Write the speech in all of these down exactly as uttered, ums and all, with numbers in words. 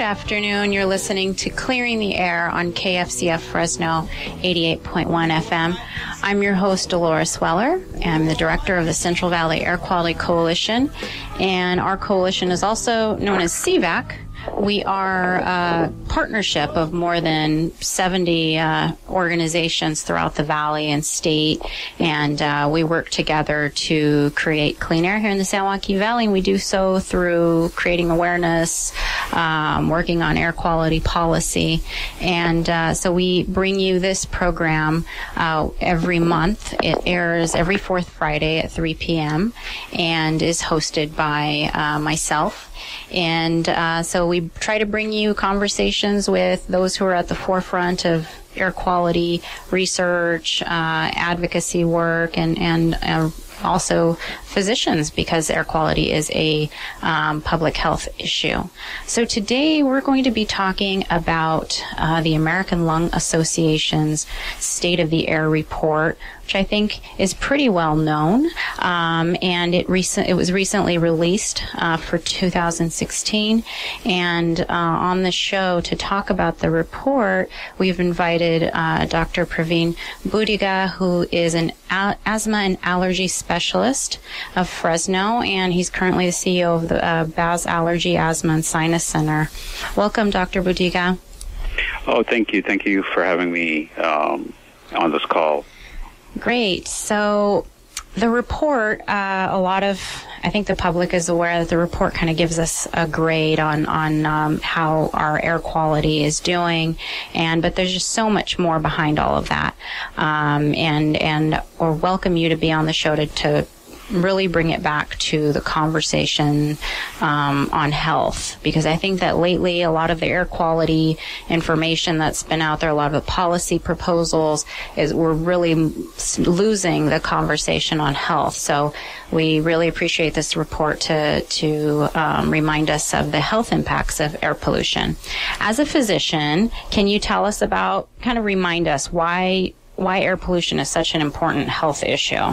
afternoon. You're listening to Clearing the Air on K F C F Fresno eighty-eight point one F M. I'm your host, Dolores Weller. I'm the director of the Central Valley Air Quality Coalition, and our coalition is also known as C VAC. We are a partnership of more than seventy uh, organizations throughout the valley and state, and uh, we work together to create clean air here in the San Joaquin Valley, and we do so through creating awareness, um, working on air quality policy, and uh, so we bring you this program uh, every month. It airs every fourth Friday at three p.m. and is hosted by uh, myself. And uh, so we try to bring you conversations with those who are at the forefront of air quality research, uh, advocacy work, and, and uh, also physicians, because air quality is a um, public health issue. So today we're going to be talking about uh, the American Lung Association's State of the Air report, which I think is pretty well known, um, and it recent it was recently released uh, for two thousand sixteen. And uh, on the show to talk about the report, we've invited uh, Doctor Praveen Budiga, who is an al- asthma and allergy specialist of Fresno, and he's currently the C E O of the uh, Baz Allergy, Asthma, and Sinus Center. Welcome, Doctor Budiga. Oh, thank you. Thank you for having me um, on this call. Great. So the report, uh, a lot of, I think the public is aware that the report kind of gives us a grade on, on um, how our air quality is doing, and but there's just so much more behind all of that. Um, and, and or welcome you to be on the show to, to really bring it back to the conversation um, on health, because I think that lately a lot of the air quality information that's been out there, a lot of the policy proposals, is we're really losing the conversation on health. So we really appreciate this report to to um, remind us of the health impacts of air pollution. As a physician, can you tell us about, kind of remind us why why air pollution is such an important health issue?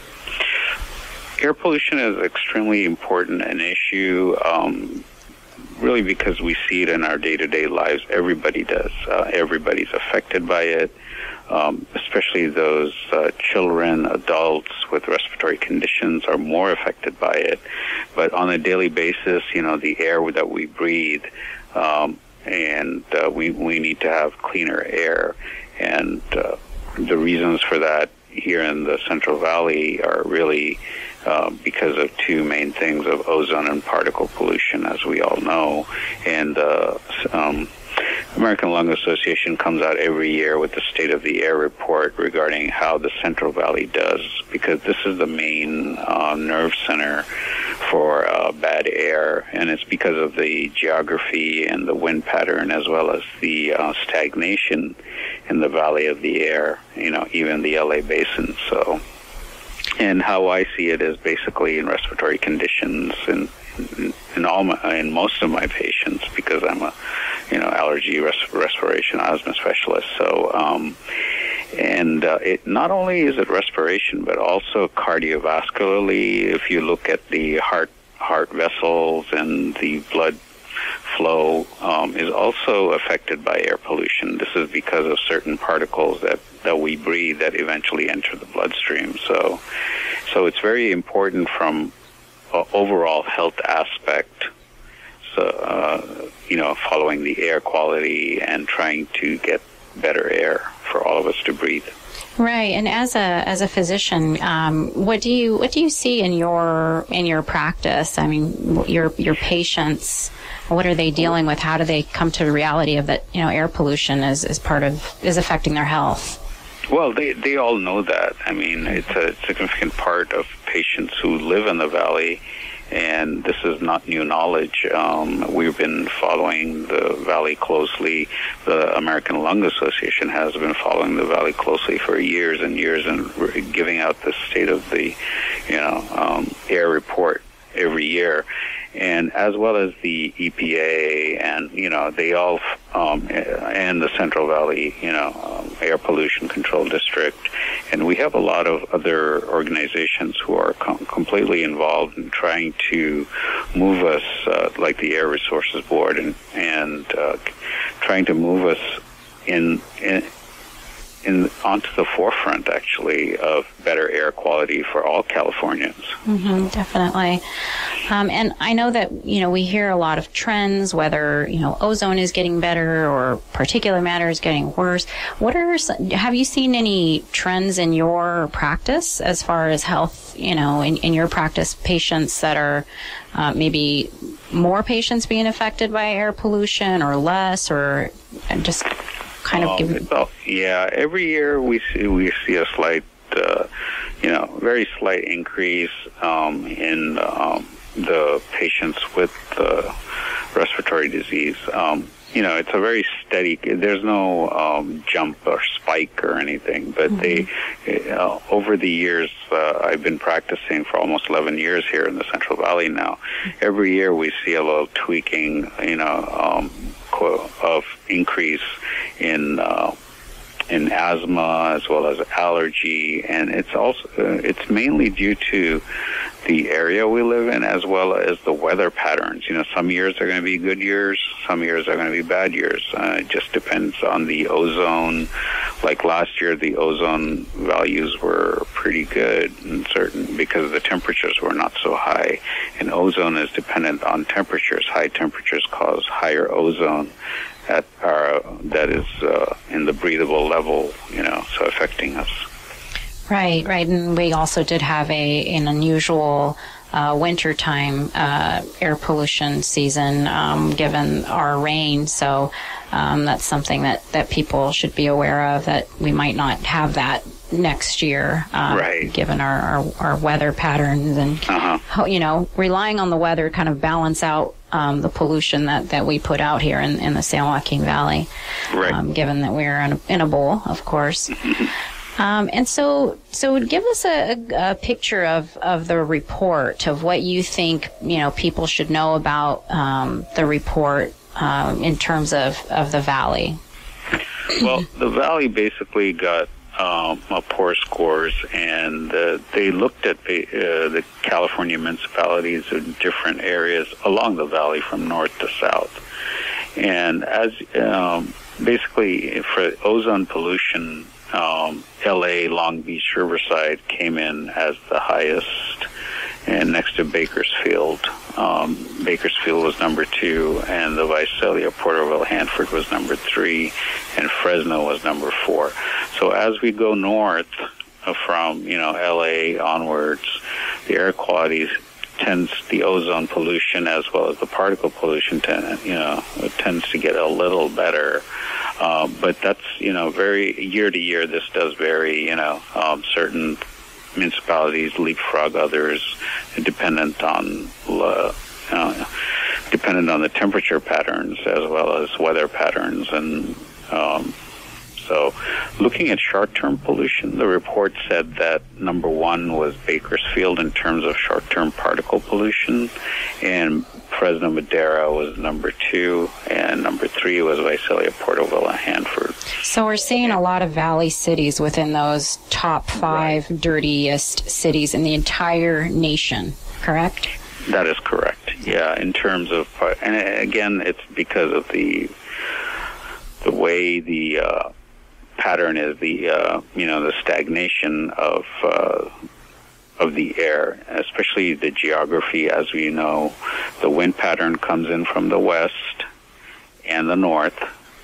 Air pollution is extremely important an issue, um, really because we see it in our day-to-day lives. Everybody does. Uh, everybody's affected by it, um, especially those uh, children, adults with respiratory conditions are more affected by it. But on a daily basis, you know, the air that we breathe, um, and uh, we, we need to have cleaner air. And uh, the reasons for that here in the Central Valley are really Uh, because of two main things, of ozone and particle pollution, as we all know. And uh, um, American Lung Association comes out every year with the State of the Air report regarding how the Central Valley does, because this is the main uh, nerve center for uh, bad air, and it's because of the geography and the wind pattern, as well as the uh, stagnation in the valley of the air, you know, even the L A basin. So. And how I see it is basically in respiratory conditions in in all my, in most of my patients, because I'm a you know allergy res- respiration asthma specialist. So um, and uh, it not only is it respiration, but also cardiovascularly. If you look at the heart heart vessels and the blood flow um, is also affected by air pollution. This is because of certain particles that, that we breathe that eventually enter the bloodstream. So, so it's very important from an overall health aspect. So, uh, you know, following the air quality and trying to get better air for all of us to breathe. Right, and as a as a physician, um, what do you what do you see in your in your practice? I mean, your your patients, what are they dealing with? How do they come to the reality of that? You know, air pollution is, is part of is affecting their health. Well, they they all know that. I mean, it's a significant part of patients who live in the valley. And this is not new knowledge. Um, we've been following the valley closely. The American Lung Association has been following the valley closely for years and years, and giving out the state of the, you know, um, air report every year. and as well as the E P A, and you know they all um, and the Central Valley, you know, um, Air Pollution Control District, and we have a lot of other organizations who are com- completely involved in trying to move us, uh, like the Air Resources Board, and and uh, trying to move us in in. In, onto the forefront, actually, of better air quality for all Californians. Mm-hmm, definitely. Um, and I know that, you know, we hear a lot of trends, whether, you know, ozone is getting better or particulate matter is getting worse. What are, some, have you seen any trends in your practice as far as health, you know, in, in your practice, patients that are uh, maybe more patients being affected by air pollution or less, or just kind of um, give well, yeah, every year we see we see a slight, uh, you know, very slight increase um, in um, the patients with uh, respiratory disease. Um, you know, it's a very steady. There's no um, jump or spike or anything, but mm-hmm. they, uh, over the years, uh, I've been practicing for almost eleven years here in the Central Valley now. Every year we see a little tweaking, you know, um, of increase in uh, in asthma as well as allergy, and it's also uh, it's mainly due to the area we live in as well as the weather patterns. You know, some years are going to be good years, some years are going to be bad years. Uh, it just depends on the ozone. Like last year, the ozone values were pretty good in certain because the temperatures were not so high, and ozone is dependent on temperatures. High temperatures cause higher ozone at our, that is uh, in the breathable level, you know, so affecting us. Right, right. And we also did have a an unusual uh, wintertime uh, air pollution season um, given our rain. So um, that's something that, that people should be aware of, that we might not have that next year, um, right. given our, our, our weather patterns and, uh-huh. you know, relying on the weather to kind of balance out um, the pollution that, that we put out here in, in the San Joaquin Valley, right. um, given that we're in a, in a bowl, of course. Um, and so, so give us a, a picture of, of the report, of what you think, you know, people should know about um, the report um, in terms of, of the Valley. Well, the Valley basically got um, poor scores, and uh, they looked at the, uh, the California municipalities in different areas along the Valley from north to south. And as um, basically for ozone pollution, Um, L A, Long Beach, Riverside came in as the highest, and next to Bakersfield. Um, Bakersfield was number two, and the Visalia, Porterville, Hanford was number three, and Fresno was number four. So as we go north from, you know, L A onwards, the air quality tends, the ozone pollution as well as the particle pollution, tend, you know, it tends to get a little better. Uh, but that's, you know, very year to year, this does vary, you know, um, certain municipalities leapfrog others, dependent on, uh, uh, dependent on the temperature patterns as well as weather patterns. And um, so looking at short-term pollution, the report said that number one was Bakersfield in terms of short-term particle pollution, and Fresno Madera was number two, and number three was Visalia, Porterville, and Hanford. So we're seeing a lot of valley cities within those top five right. dirtiest cities in the entire nation, correct? That is correct, yeah, in terms of, and again, it's because of the the way the uh, pattern is, the, uh, you know, the stagnation of uh, of the air, especially the geography. As we know, the wind pattern comes in from the west and the north,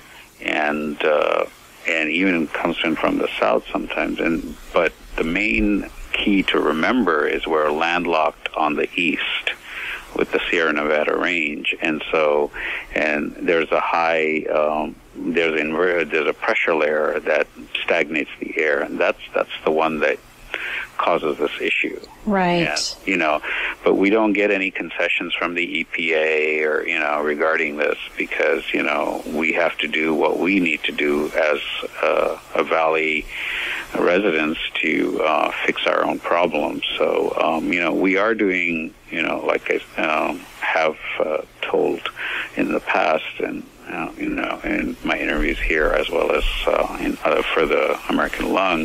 and uh, and even comes in from the south sometimes. And but the main key to remember is we're landlocked on the east with the Sierra Nevada range, and so and there's a high um, there's inver- there's a pressure layer that stagnates the air, and that's that's the one that causes this issue. Right. And, you know, but we don't get any concessions from the E P A or, you know, regarding this, because, you know, we have to do what we need to do as uh, a valley residents to uh, fix our own problems. So, um, you know, we are doing, you know, like I um, have uh, told in the past, and uh, you know, in my interviews here as well as uh, in, uh, for the American Lung,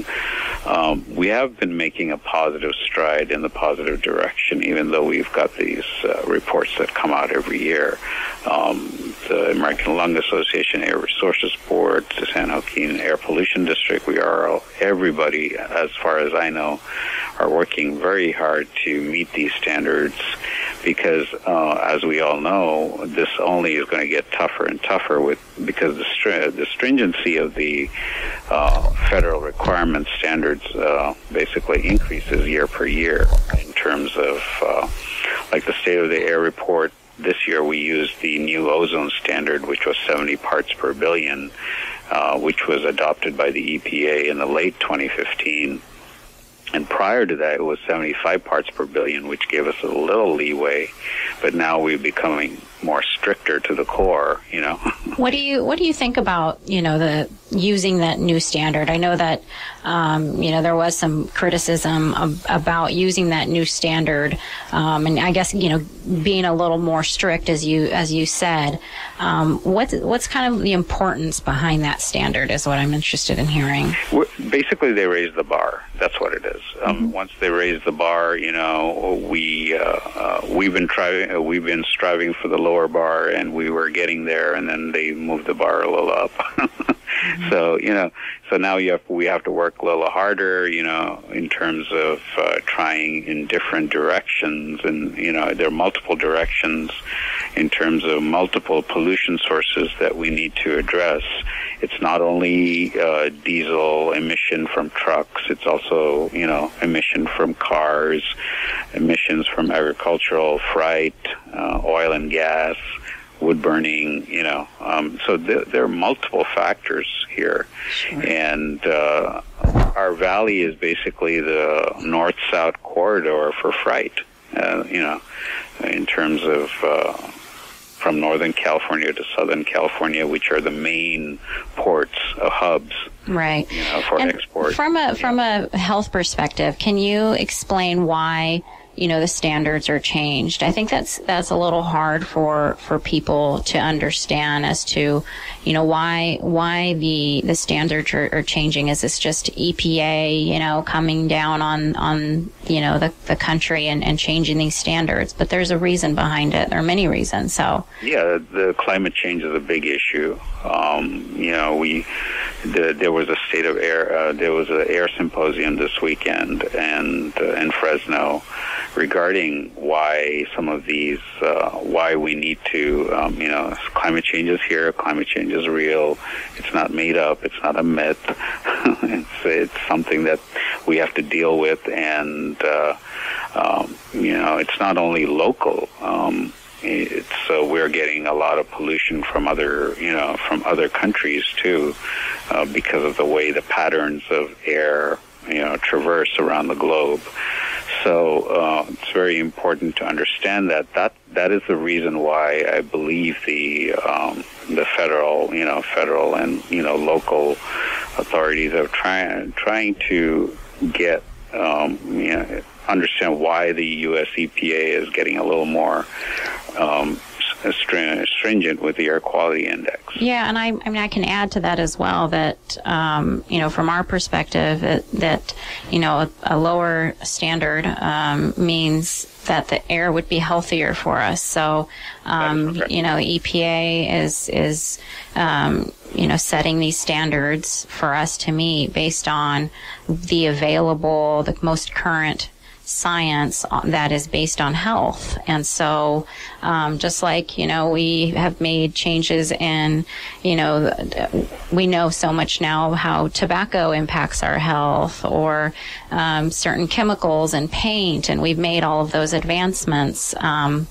um, we have been making a positive stride in the positive direction, even though we've got these uh, reports that come out every year. Um, the American Lung Association, Air Resources Board, the San Joaquin Air Pollution District, we are, everybody, as far as I know, are working very hard to meet these standards because, uh, as we all know, this only is going to get tougher and tougher with because the, str- the stringency of the uh, federal requirement standards uh, basically increases year per year in terms of, uh, like the State of the Air report. This year we used the new ozone standard, which was seventy parts per billion, uh, which was adopted by the E P A in the late twenty fifteen. And prior to that, it was seventy-five parts per billion, which gave us a little leeway. But now we're becoming more stricter to the core, you know. What do you What do you think about, you know, the using that new standard? I know that, um, you know, there was some criticism of, about using that new standard, um, and I guess, you know, being a little more strict, as you as you said. Um, what's what's kind of the importance behind that standard is what I'm interested in hearing. Basically, they raised the bar. That's what it is. Um, mm-hmm. Once they raise the bar, you know, we uh, uh, we've been trying, uh, we've been striving for the lower bar, and we were getting there, and then they moved the bar a little up. mm-hmm. So you know, so now you have we have to work a little harder, you know, in terms of uh, trying in different directions, and you know, there are multiple directions in terms of multiple pollution sources that we need to address. It's not only uh, diesel emission from trucks, it's also, you know, emission from cars, emissions from agricultural, freight, uh, oil and gas, wood burning, you know. Um, so th- there are multiple factors here. Sure. And uh, our valley is basically the north-south corridor for freight, uh, you know, in terms of... Uh, from Northern California to Southern California, which are the main ports, uh, hubs, right? You know, for and export. From a yeah. from a health perspective, can you explain why, you know, the standards are changed? I think that's that's a little hard for for people to understand as to, you know, why why the the standards are, are changing. Is this just E P A, you know, coming down on on you know the the country and, and changing these standards? But there's a reason behind it. There are many reasons. So yeah, the climate change is a big issue. Um, you know, we the, there was a state of air. Uh, there was an air symposium this weekend, and uh, in Fresno, regarding why some of these, uh, why we need to, um, you know, climate change is here, climate change is real, it's not made up, it's not a myth, it's, it's something that we have to deal with, and, uh, um, you know, it's not only local, um, it's, uh, we're getting a lot of pollution from other, you know, from other countries too, uh, because of the way the patterns of air, you know, traverse around the globe. So uh, it's very important to understand that that that is the reason why I believe the um, the federal, you know, federal and you know local authorities are trying trying to get um, you know understand why the U S E P A is getting a little more um, stringent with the air quality index. Yeah, and I, I mean, I can add to that as well that, um, you know, from our perspective, that, that you know, a, a lower standard um, means that the air would be healthier for us. So, um, you know, E P A is, is um, you know, setting these standards for us to meet based on the available, the most current science that is based on health. And so um, just like, you know, we have made changes in, you know, we know so much now how tobacco impacts our health, or um, certain chemicals in paint, and we've made all of those advancements. Um,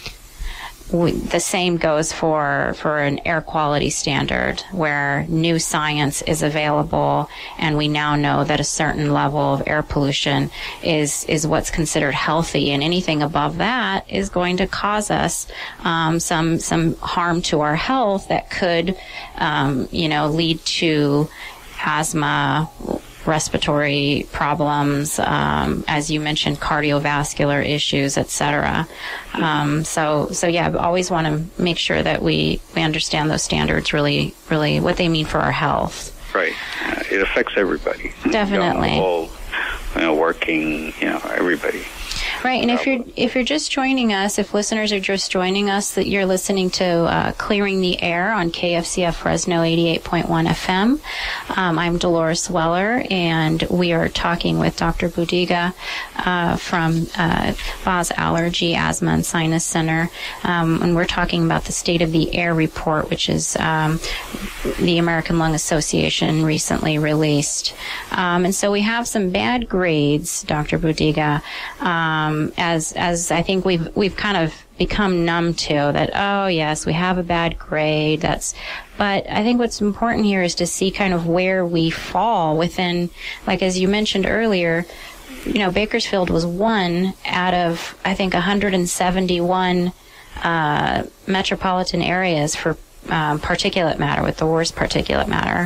We, the same goes for for an air quality standard, where new science is available, and we now know that a certain level of air pollution is is what's considered healthy, and anything above that is going to cause us um, some some harm to our health that could, um, you know, lead to asthma, respiratory problems, um, as you mentioned, cardiovascular issues, et cetera. Um, so, so yeah, I always want to make sure that we, we understand those standards really, really what they mean for our health. Right. Uh, it affects everybody. Definitely. Young, old, you know, working, you know, everybody. Right, and if you're if you're just joining us, if listeners are just joining us, that you're listening to uh, Clearing the Air on K F C F Fresno eighty-eight point one F M. Um, I'm Dolores Weller, and we are talking with Doctor Budiga uh, from uh, Vaz Allergy, Asthma, and Sinus Center, um, and we're talking about the State of the Air report, which is um, the American Lung Association recently released. Um, and so we have some bad grades, Doctor Budiga. Um, as as I think we've we've kind of become numb to that. Oh yes, we have a bad grade. That's, but I think what's important here is to see kind of where we fall within. Like as you mentioned earlier, you know, Bakersfield was one out of I think one hundred seventy-one uh, metropolitan areas for um, particulate matter, with the worst particulate matter.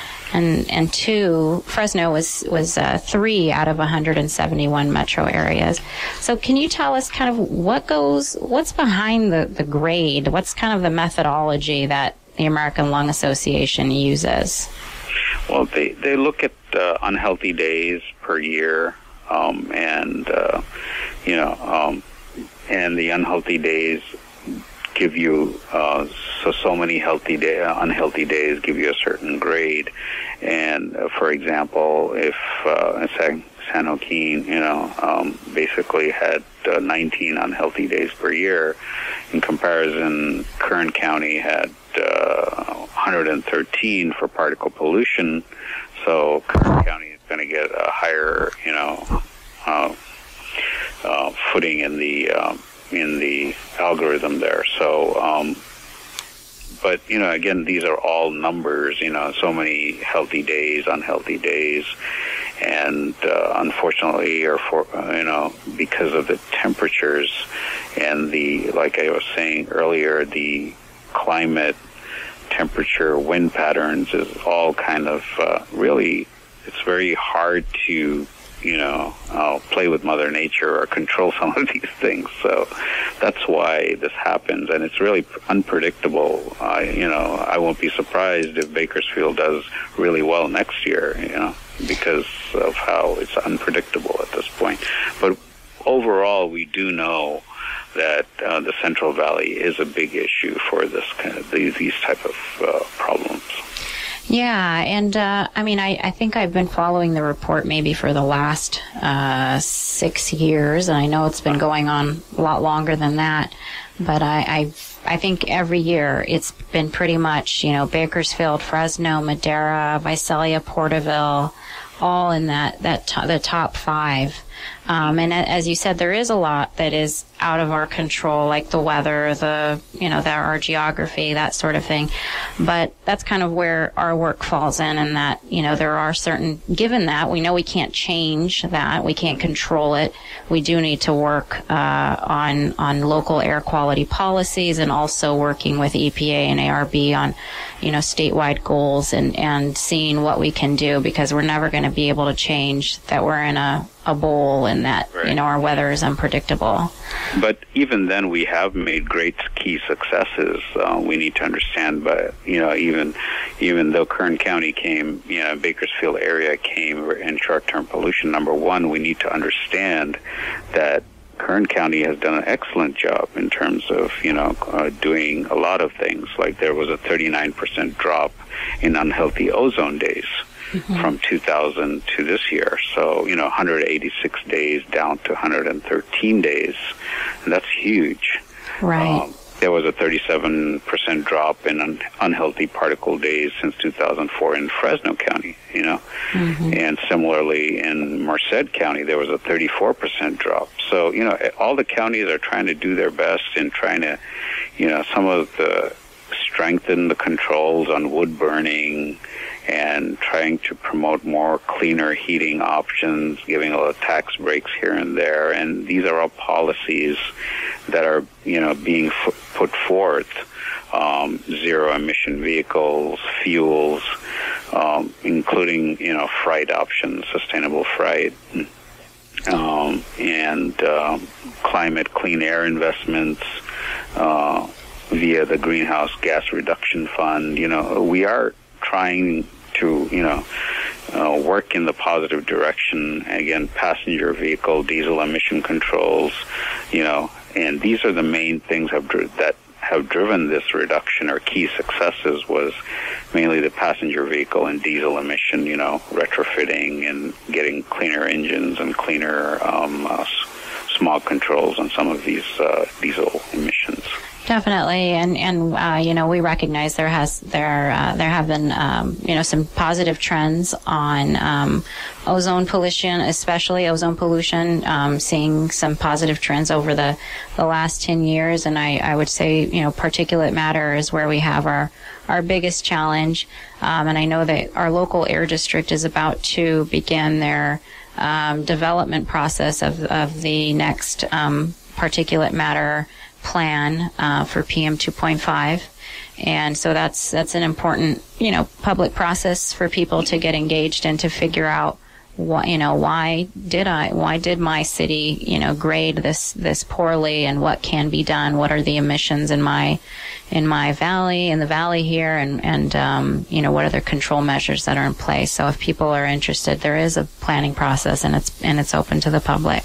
And and two, Fresno was was uh, three out of one hundred seventy-one metro areas. So can you tell us kind of what goes, what's behind the, the grade? What's kind of the methodology that the American Lung Association uses? Well, they, they look at uh, unhealthy days per year, um, and, uh, you know, um, and the unhealthy days give you uh, so so many healthy day, uh, unhealthy days give you a certain grade. And uh, for example, if uh, San, San Joaquin, you know, um, basically had uh, nineteen unhealthy days per year, in comparison, Kern County had uh, one hundred thirteen for particle pollution. So Kern County is going to get a higher, you know, uh, uh, footing in the um, in the algorithm there. So, um, but, you know, again, these are all numbers, you know, so many healthy days, unhealthy days. And uh, unfortunately, or for, uh, you know, because of the temperatures and the, like I was saying earlier, the climate, temperature, wind patterns is all kind of uh, really, it's very hard to, you know, uh, play with Mother Nature or control some of these things. So that's why this happens, and it's really unpredictable. Uh, you know, I won't be surprised if Bakersfield does really well next year, you know, because of how it's unpredictable at this point. But overall, we do know that uh, the Central Valley is a big issue for this kind of these, these type of uh, problems. Yeah, and uh, I mean, I, I think I've been following the report maybe for the last uh, six years, and I know it's been going on a lot longer than that. But I I've, I think every year it's been pretty much, you know, Bakersfield, Fresno, Madera, Visalia, Porterville, all in that that to, the top five. Um, and as you said, there is a lot that is out of our control, like the weather, the, you know, the, our geography, that sort of thing. But that's kind of where our work falls in, and that, you know, there are certain, given that, we know we can't change that, we can't control it. We do need to work uh, on, on local air quality policies, and also working with E P A and A R B on, you know, statewide goals, and, and seeing what we can do, because we're never going to be able to change that we're in a, a bowl, and that, right, you know, our weather is unpredictable. But even then, we have made great key successes. Uh, we need to understand, but, you know, even even though Kern County came, you know, Bakersfield area came in short-term pollution number one, we need to understand that Kern County has done an excellent job in terms of, you know, uh, doing a lot of things. Like there was a thirty-nine percent drop in unhealthy ozone days. Mm-hmm. From two thousand to this year. So, you know, one hundred eighty-six days down to one hundred thirteen days. And that's huge. Right. Um, there was a thirty-seven percent drop in un- unhealthy particle days since two thousand four in Fresno County, you know. Mm-hmm. And similarly in Merced County, there was a thirty-four percent drop. So, you know, all the counties are trying to do their best in trying to, you know, some of the strengthen the controls on wood burning, and trying to promote more cleaner heating options, giving a lot of tax breaks here and there. And these are all policies that are, you know, being f- put forth. Um, zero emission vehicles, fuels. um, including, you know, fright options, sustainable fright, um, and um, climate clean air investments uh, via the Greenhouse Gas Reduction Fund. You know, we are trying to, you know, uh, work in the positive direction. Again, passenger vehicle, diesel emission controls, you know, and these are the main things have dri- that have driven this reduction. Our key successes was mainly the passenger vehicle and diesel emission, you know, retrofitting and getting cleaner engines and cleaner um, uh, smog controls on some of these uh, diesel emissions. Definitely, and and uh, you know, we recognize there has there uh, there have been um, you know, some positive trends on um, ozone pollution, especially ozone pollution. Um, seeing some positive trends over the, the last ten years, and I, I would say, you know, particulate matter is where we have our our biggest challenge. Um, and I know that our local air district is about to begin their um, development process of of the next um, particulate matter plan uh, for P M two point five, and so that's that's an important, you know, public process for people to get engaged and to figure out what, you know, why did I why did my city, you know, grade this this poorly, and what can be done, what are the emissions in my in my valley in the valley here, and and um, you know, what are the control measures that are in place. So if people are interested, there is a planning process, and it's and it's open to the public.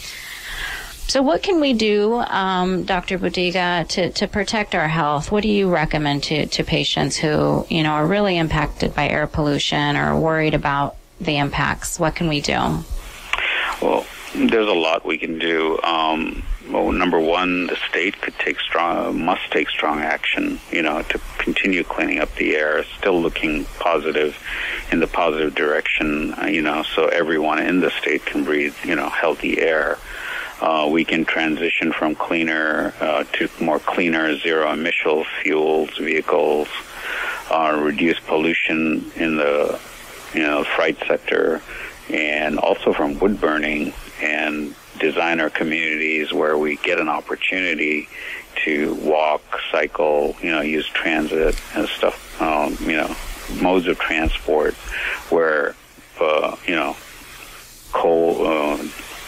So what can we do, um, Doctor Budiga, to, to protect our health? What do you recommend to, to patients who, you know, are really impacted by air pollution or worried about the impacts? What can we do? Well, there's a lot we can do. Um, well, number one, the state could take strong, must take strong action, you know, to continue cleaning up the air, still looking positive, in the positive direction, uh, you know, so everyone in the state can breathe, you know, healthy air. Uh, we can transition from cleaner uh, to more cleaner, zero-emission fuels, vehicles, uh, reduce pollution in the, you know, freight sector, and also from wood burning, and design our communities where we get an opportunity to walk, cycle, you know, use transit and stuff, um, you know, modes of transport where, uh, you know, coal, uh,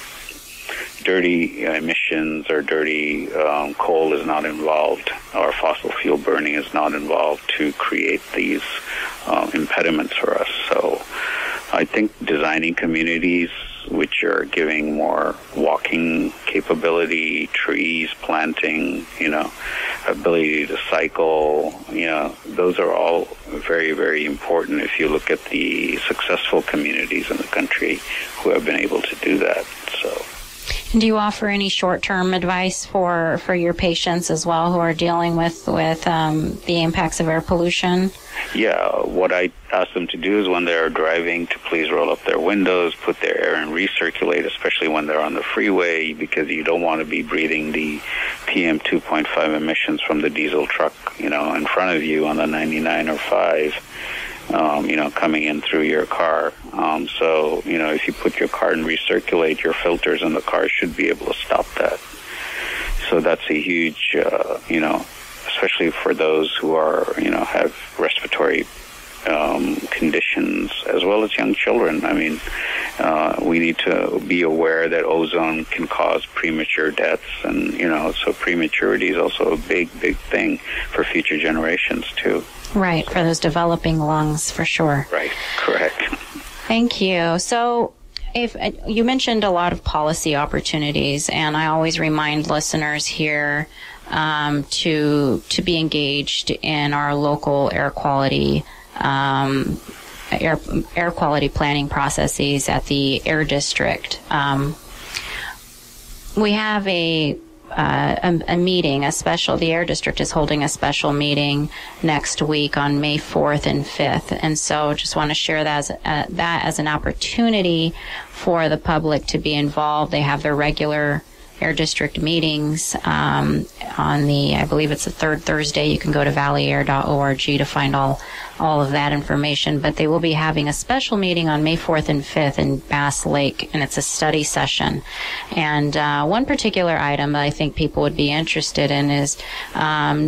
dirty emissions or dirty um, coal is not involved, or fossil fuel burning is not involved to create these uh, impediments for us. So I think designing communities which are giving more walking capability, trees, planting, you know, ability to cycle, you know, those are all very, very important if you look at the successful communities in the country who have been able to do that. So. And do you offer any short-term advice for, for your patients as well who are dealing with, with um, the impacts of air pollution? Yeah, what I ask them to do is when they're driving to please roll up their windows, put their air in recirculate, especially when they're on the freeway, because you don't want to be breathing the P M two point five emissions from the diesel truck, you know, in front of you on the ninety-nine or five. Um, you know, coming in through your car. Um, so, you know, if you put your car in recirculate, your filters in the car should be able to stop that. So that's a huge, uh, you know, especially for those who are, you know, have respiratory um, conditions, as well as young children. I mean, uh, we need to be aware that ozone can cause premature deaths, and, you know, so prematurity is also a big, big thing for future generations, too. Right, for those developing lungs, for sure. Right, correct. Thank you. So, if uh, you mentioned a lot of policy opportunities, and I always remind listeners here um, to to be engaged in our local air quality um, air air quality planning processes at the Air District. Um, we have a Uh, a, a meeting, a special, the Air District is holding a special meeting next week on May fourth and fifth. And so just want to share that as, uh, that as an opportunity for the public to be involved. They have their regular Air District meetings um, on the, I believe it's the third Thursday. You can go to valley air dot org to find all all of that information. But they will be having a special meeting on May fourth and fifth in Bass Lake, and it's a study session. And uh, one particular item that I think people would be interested in is um,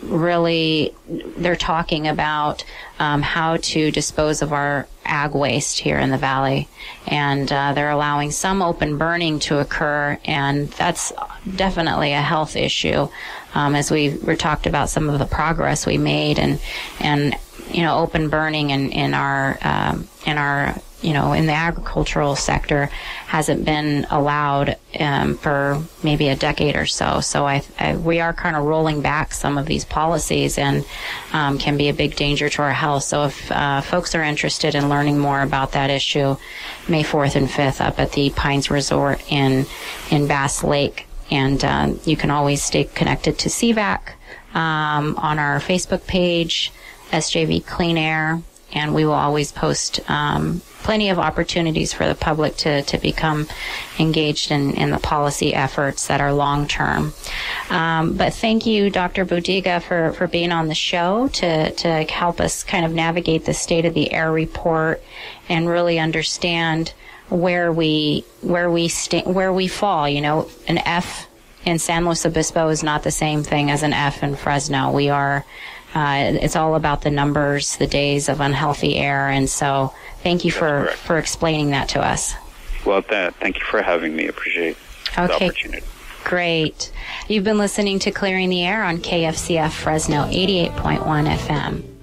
really, they're talking about um, how to dispose of our ag waste here in the valley, and uh, they're allowing some open burning to occur, and that's definitely a health issue. Um, as we were talked about some of the progress we made, and and you know, open burning in in our um, in our you know, in the agricultural sector hasn't been allowed um, for maybe a decade or so. So I, I, we are kind of rolling back some of these policies, and um, can be a big danger to our health. So if uh, folks are interested in learning more about that issue, May fourth and fifth up at the Pines Resort in in Bass Lake. And um, you can always stay connected to C VAC um, on our Facebook page, S J V Clean Air, and we will always post um, plenty of opportunities for the public to, to become engaged in, in the policy efforts that are long-term. Um, but thank you, Doctor Bodiga, for, for being on the show to, to help us kind of navigate the State of the Air report and really understand where we where we sta- where we fall. You know, an F in San Luis Obispo is not the same thing as an F in Fresno. We are Uh, it's all about the numbers, the days of unhealthy air, and so thank you for, for explaining that to us. Well, th- thank you for having me. Appreciate okay. the opportunity. Great. You've been listening to Clearing the Air on K F C F Fresno eighty-eight point one F M.